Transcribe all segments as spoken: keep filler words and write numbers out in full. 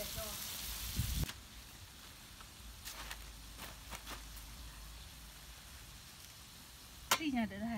đi nhà để đây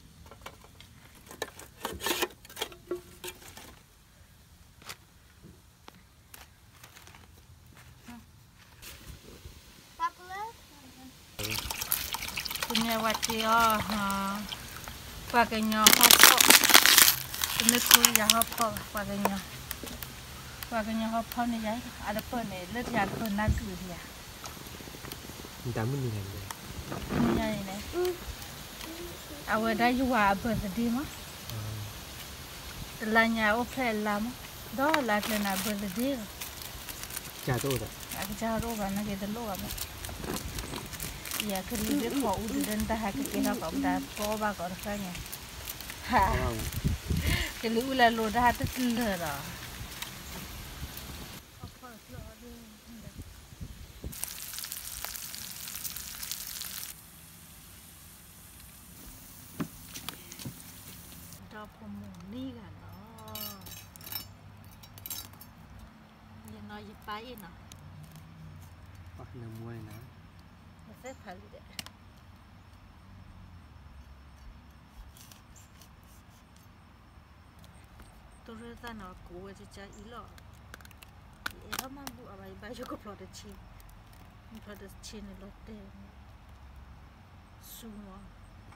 punya wati oh pakainya hoppo ini kuya hoppo pakainya pakainya hoppo ni ya ada pun ni lihat ya pun nak dia tidak mungkin ni ni ni awak dah jua apa tadi mah telanya opel lama dah lah kena berdiri jatuh dah aku jatuh kan nak kita luar ya kerja kau udah dah kita kau dah kau bakal rasanya kerja ulah lo dah tu teler lah dah pemuni kan oh yang nak ipai na ah namuai na saya kali deh. Turun tanah aku aja cari ilo. Ia mampu apa iba juga pelada cin, pelada cin lote semua.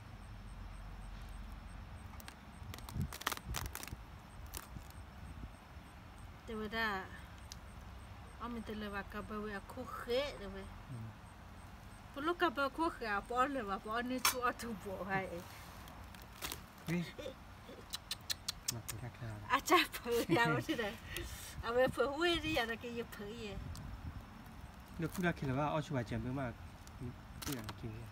Tapi dah, kami terlewat kabar aku kek, tapi. Perlu kabar aku ke apa le apa ni tu atu bo hai. Weh. Nak nak lah. Acha pe ya macam dah. Awe pe weh ni ada ke ye pe ye. Nak pula kira apa? Aku cuba jam bermak. Tidak kira.